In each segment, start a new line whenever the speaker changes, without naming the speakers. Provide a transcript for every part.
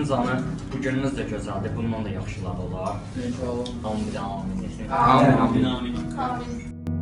canı, bu gününüz də gözəldir, bundan da yaxşılar olar. İnşallah. Amin.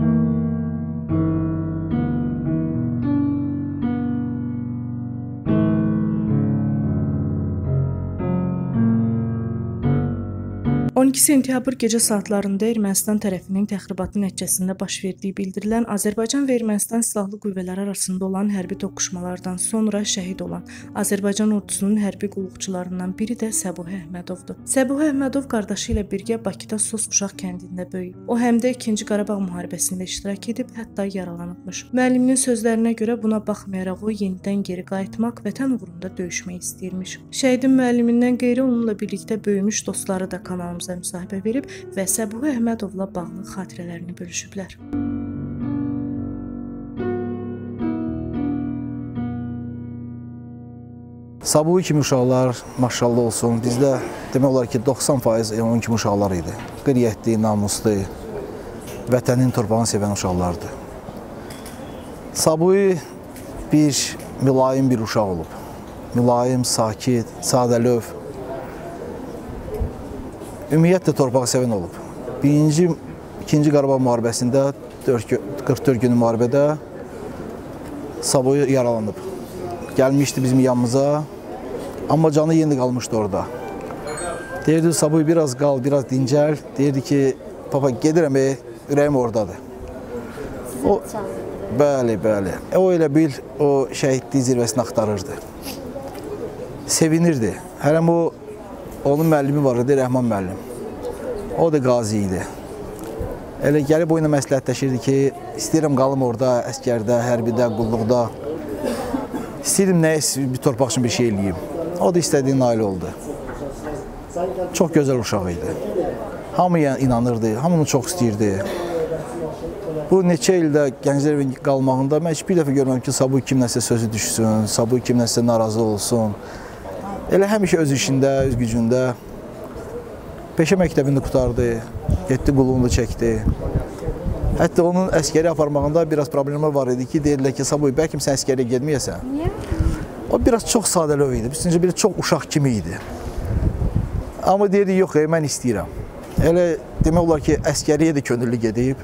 12 sentyabr gecə saatlarında Ermənistan tərəfinin təxribatı nəticəsində baş verdiyi bildirilən Azərbaycan və Ermənistan silahlı qüvvələri arasında olan hərbi toqquşmalardan sonra şəhid olan Azərbaycan ordusunun hərbi qulluqçularından biri də Səbuh Əhmədovdur. Səbuh Əhmədov qardaşı ilə birgə Bakıda Sos uşaq kəndində böyüyüb. O həm də 2-ci Qarabağ müharibəsində iştirak edib, hətta yaralanıbmış. Müəlliminin sözlərinə görə buna baxmayaraq o yenidən geri qayıtmaq, vətən uğrunda döyüşmək istəyirmiş. Şəhidin müəllimindən qeyri onunla birlikdə böyümüş dostları da kanalımıza müsahibə verib və Səbuh Əhmədovla bağlı xatirələrini bölüşüblər.
Səbuh kimi uşaqlar maşallah olsun. Bizdə demək olar ki 90% onun kimi uşaqlar idi. Qeyriyyətli, namuslu, vətənin torpağını sevən uşaqlardı. Səbuh bir mülayim bir uşaq olub. Mülayim, sakit, sadəlöv. Ümumiyyətlə torpağı sevən olub. İkinci Qarabağ müharibəsində 44 günlük müharibədə Səbuh yaralanıb. Gəlmişdi bizim yanımıza, amma canı yenə qalmışdı orada. Deyirdi, Səbuh biraz qal, biraz dincəl. Deyirdi ki, papa gedirəm, ürəyim oradadır. O, bəli. O elə bil, o şəhidlik zirvəsini axtarırdı. Sevinirdi. Hələm o, onun müəllimi var idi, Rəhman müəllim. O da qazi idi. Elə gəlib o ilə məsləhətləşirdi ki, istəyirəm qalım orada, əskərdə, hərbidə, qulluqda. İstəyirəm nəyə bir torpaq üçün bir şey eləyim. O da istədiyi nail oldu. Çox gözəl uşaq idi. Hamıya inanırdı, hamını çox istəyirdi. Bu neçə ildə gənclər evində qalmağında mən heç bir dəfə görməm ki, Səbuh kimləsə sözü düşsün, Səbuh kimləsə narazı olsun. Elə həmişə öz işində, öz gücündə. Peşə məktəbində qutardı, getdi qulluğunu çəkdi. Hətta onun əskəri aparmağında biraz problemlər var idi ki, deyirlər ki, Səbuh, bəlkə sən əskəriyə getməyəsən. Niyə? O biraz çox sadəlöv idi, üstüncə bir çox uşaq kimi idi. Amma deyirdi, yox, mən istəyirəm. Elə demək olar ki, əskəriyə də könüllü gedib,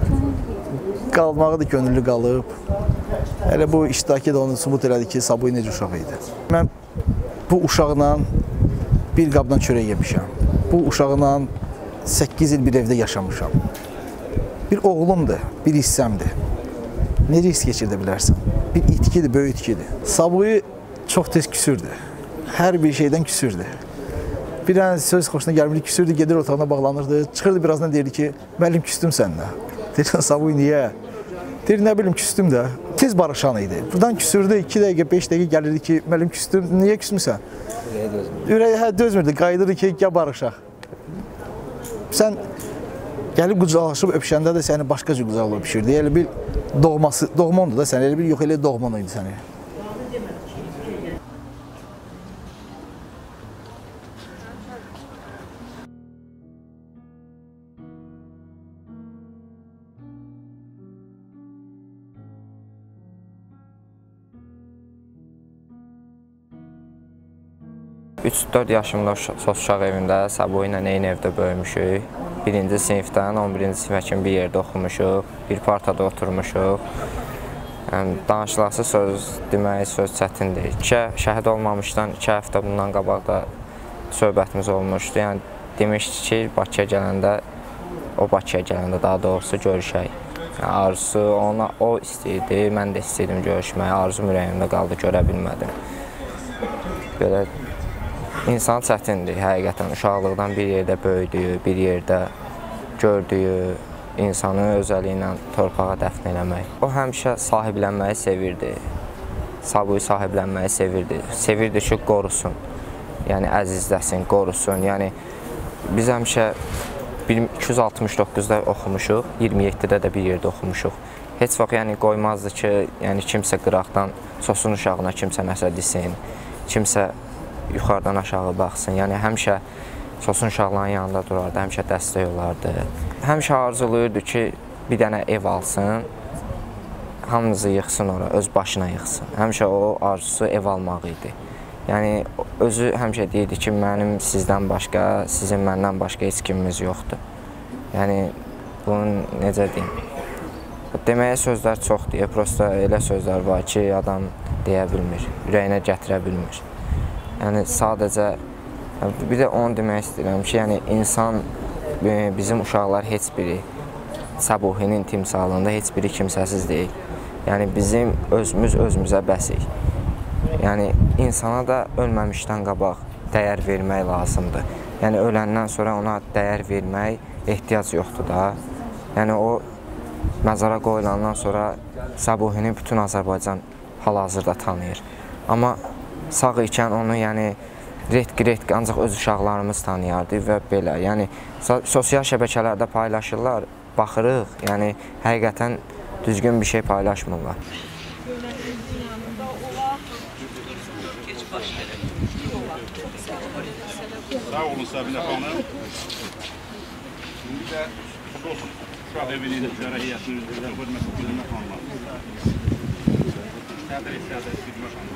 qalmağı da könüllü qalıb. Elə bu iştirakı da onu sübut elədi ki, Səbuh necə uşaq idi. Mən bu uşaqla bir qabdan çörək yemişəm. Bu uşaqla 8 il bir evdə yaşamışam. Bir oğlumdur, bir hissəmdir. Necə hiss keçirdə bilərsən? Bir itkidir, böyük itkidir. Səbuh çox tez küsürdü. Hər bir şeydən küsürdü. Bir dənə söz xoşuna gəlmirdi, küsürdü, gedir otağına bağlanırdı. Çıxırdı birazdan deyirdi ki, müəllim küstüm səninlə. Deyirəm, Səbuh niyə? Deyir, nə bilim, küstüm də. Tez barışan idi. Buradan küsürdü, 2 dəqiqə, 5 dəqiqə gəlirdi ki, müəllim küstüm, niyə küsmüsən? Ürəyə dözmürdü, qayıdırdı ki, gəl barışaq. Sən gəlib qucaqlaşıb öpüşəndə də səni başqa cür qucaqlayıb öpüşürdü. Elə bir doğma ondu da səni, elə bir yox, elə doğman idi səni.
Üç-4 yaşımda Sos uşaq evində Səbuh ilə eyni evdə böyümüşük. 1-ci sinifdən 11-ci sinifə kimi bir yerdə oxumuşuq, bir partada oturmuşuq. Danışılası söz deməyi söz çətindir. Şəhid olmamışdan 2 həftə bundan qabaq da söhbətimiz olmuşdu. Yəni demişdi ki, Bakıya gələndə, o Bakıya gələndə daha doğrusu görüşək. Arzusu o istəyirdi, mən də istəyirdim görüşməyi. Arzum ürəyimdə qaldı, görə bilmədim. Belə İnsan çətindir, həqiqətən. Uşaqlıqdan bir yerdə böyüdüyü, bir yerdə gördüyü insanı özəliyi ilə torpağa dəfn eləmək. O həmişə sahiblənməyi sevirdi. Səbuh sahiblənməyi sevirdi. Sevirdi ki, qorusun. Yəni, əzizləsin, qorusun. Yəni, biz həmişə 269-da oxumuşuq, 27-də də bir yerdə oxumuşuq. Heç vaxt yəni, qoymazdı ki, yəni, kimsə qıraqdan Sosun uşağına kimsə nəsə desin, kimsə yuxarıdan aşağı baxsın. Yəni, həmişə Sosun uşaqların yanında durardı, həmişə dəstək olardı. Həmişə arzulayırdı ki, bir dənə ev alsın, hamımızı yıxsın ora, öz başına yıxsın. Həmişə o arzusu ev almaq idi. Yəni özü həmişə deyirdi ki, mənim sizdən başqa, sizin məndən başqa heç kimimiz yoxdur. Yəni bunu necə deyim? Deməyə sözlər çoxdur, prosta elə sözlər var ki, adam deyə bilmir, ürəyinə gətirə bilmir. Yəni sadəcə bir də onu demək istəyirəm ki, yəni insan bizim uşaqlar heç biri Səbuhinin timsalında heç biri kimsəsiz deyil. Yəni bizim özümüz özümüzə bəsik. Yəni insana da ölməmişdən qabaq dəyər vermək lazımdır. Yəni öləndən sonra ona dəyər vermək ehtiyac yoxdur da. Yəni o məzara qoyulandan sonra Səbuhini bütün Azərbaycan hal-hazırda tanıyır. Amma sağ ikən onu yəni retq ancaq öz uşaqlarımız tanıyardı və belə. Yəni sosial şəbəkələrdə paylaşırlar, baxırıq, yəni həqiqətən düzgün bir şey paylaşmırlar.
Sağ olun Səbinə xanım. Şimdi də burada olsun uşaq evinin üzrə heyətinin üzrə hörmətli Gülmə xanımlar. Sədr Gülmə xanım.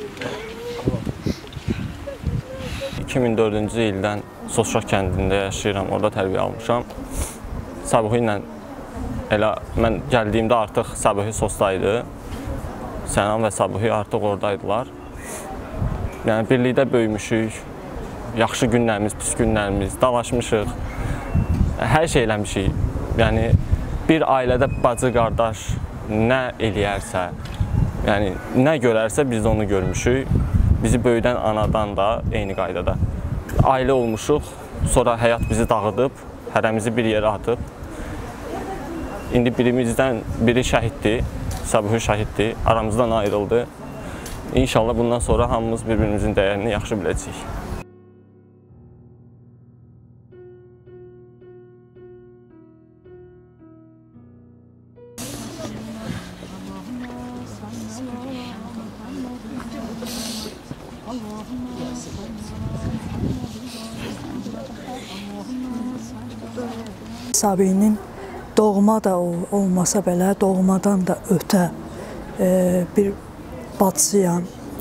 2004-cü ildən Sosşaq kəndində yaşayıram, orada tərbiyə almışam. Səbuhi ilə elə mən gəldiyimdə artıq Səbuhi Sosdaydı. Sənan və Səbuhi artıq oradaydılar. Yəni birlikdə böyümüşük, yaxşı günlərimiz, pis günlərimiz, dalaşmışıq, hər şey eləmişik. Yəni bir ailədə bacı, qardaş nə eləyərsə, yəni nə görərsə biz onu görmüşük. Bizi böyüdən anadan da eyni qaydada. Ailə olmuşuq, sonra həyat bizi dağıdıb, hərəmizi bir yerə atıb. İndi birimizdən biri şəhiddir, Səbuhi şəhiddir, aramızdan ayrıldı. İnşallah bundan sonra hamımız bir-birimizin dəyərini yaxşı biləcəyik.
Səbuhinin doğma da olmasa belə, doğmadan da ötə bir bacısıyam.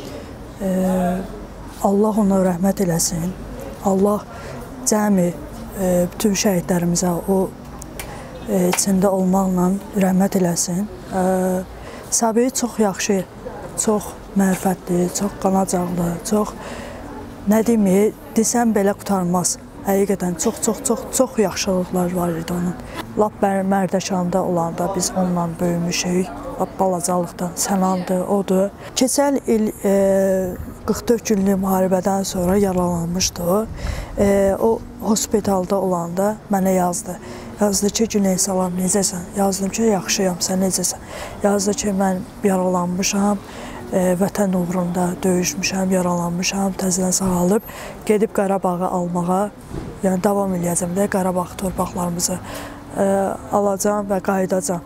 Allah ona rəhmət eləsin. Allah cəmi bütün şəhidlərimizə o içində olmaqla rəhmət eləsin. Səbuhi çox yaxşı, çox mərifətli, çox qanacaqlı, çox nə deyim, desəm belə qurtarmaz. Həqiqətən çox yaxşılıqlar var idi onun. Lap Mərdəkanda olanda biz onunla böyümüşük. Lap balacalıqdan Sənandır, odur. Keçən il 44 günlük müharibədən sonra yaralanmışdı o. O hospitalda olanda mənə yazdı. Yazdı ki, Güney salam, necəsən? Yazdım ki, yaxşıyam, sən necəsən? Yazdı ki, mən yaralanmışam. Vətən uğrunda döyüşmüşəm, yaralanmışam, təzədən sağalıb, gedib Qarabağı almağa, yəni davam eləyəcəm də Qarabağ torpaqlarımızı alacam və qayıdacam.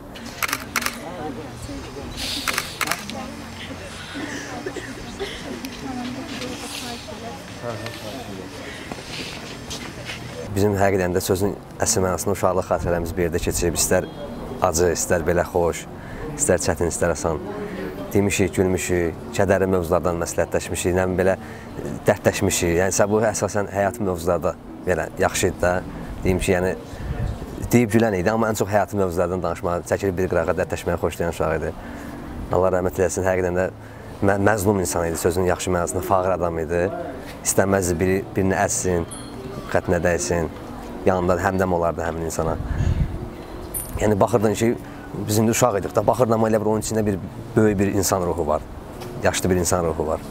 Bizim həqiqətən də sözün əsl mənasında uşaqlıq xatirələrimiz bir yerdə keçib, istər acı, istər belə xoş, istər çətin, istər asan. Demişik, gülmüşük, kədərli mövzulardan məsləhətləşmişik, nə belə dərdləşmişik. Yəni Səbuhi əsasən həyatı mövzularda belə yaxşı idi də. Deyim ki, yəni deyib gülən idi, amma ən çox həyatı mövzulardan danışmağı, çəkilib bir qırağa dərdləşməyi xoşlayan uşaq idi. Allah rəhmət eləsin, həqiqətən də məzlum insan idi, sözün yaxşı mənasında fağır adam idi. İstəməzdi birini əzsin, xəttinə dəysin, yanında həmdəm olardı həmin insana. Yəni baxırdın ki, biz indi uşaq idik da, baxırdım amma elə bir onun içində bir böyük bir insan ruhu var, yaşlı bir insan ruhu var.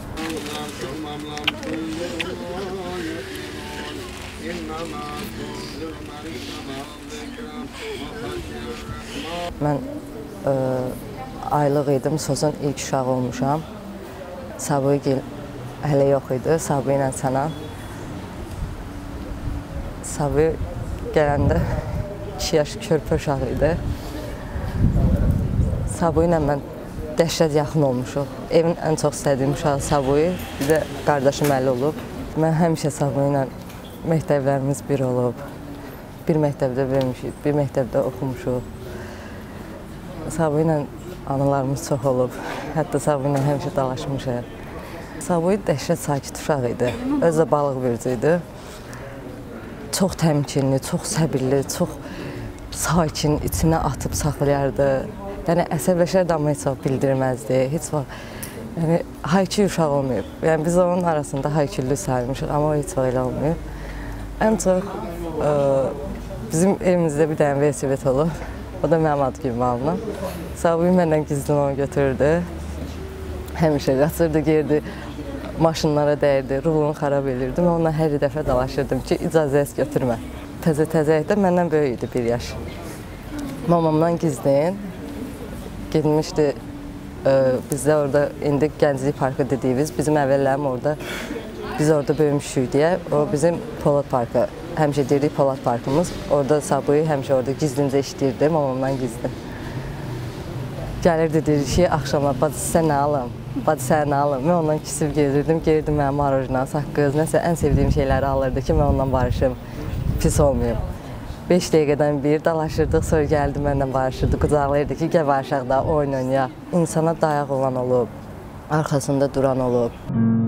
Mən aylıq idim, sözün ilk uşağı olmuşam. Səbuhi hələ yox idi, Səbuhi ilə Sənan. Səbuhi gələndə 2 yaş körpə uşağı idi. Səbuhi ilə mən dəhşət yaxın olmuşuq. Evin ən çox istədiyim uşağı Səbuhi, bir də qardaşım Əli olub. Mən həmişə Səbuhi ilə məktəblərimiz bir olub. Bir məktəbdə vermişik, bir məktəbdə oxumuşuq. Səbuhi ilə anılarımız çox olub. Hətta Səbuhi ilə həmişə dalaşmışıq. Saboy dəhşət sakit uşaq idi. Özü də balıq bürcü idi. Çox təmkinli, çox səbirli, çox sakin, içinə atıb saxlayardı. Yəni əsəbləşərdi, amma heç vaxt bildirməzdi. Heç vaxt yəni haykü uşaq olmayıb. Yəni biz onun arasında hayküllü saymışıq, amma o heç vaxt elə olmayıb. Ən çox bizim evimizdə bir dənə velosiped olub. O da mənim ad günümə alınıb. Saboy məndən gizlin onu götürdü. Həmişə qaçırdı, girdi, maşınlara dəyirdi, rulunu xarab edirdi. Mən onunla hər dəfə dalaşırdım ki, icazət götürmə. Təzə-təzə idi, məndən böyük idi 1 yaş. Mamamdan gizlin getmişdi. Bizdə orada indi Gənclik Parkı dediyimiz, bizim əvvəllərim orada, biz orada böyümüşük deyə, o bizim Polad Parkı, həmişə deyirdik Polad Parkımız. Orada Saboy həmişə orada gizlincə işləyirdi, mamamdan gizlin. Gəlirdi, deyirdi ki, axşamlar, bacı sən nə alım? Bacı sən nə alım? Mən ondan kisib gelirdim, gelirdim mənim marojina, saqqız, nəsə ən sevdiyim şeyləri alırdı ki, mən ondan barışım, pis olmayım. 5 dəqiqədən bir dalaşırdıq, sonra gəldi məndən barışırdı, qucaqlayırdı ki, gəl barışaq da, oyun oynayaq. İnsana dayaq olan olub, arxasında duran olub.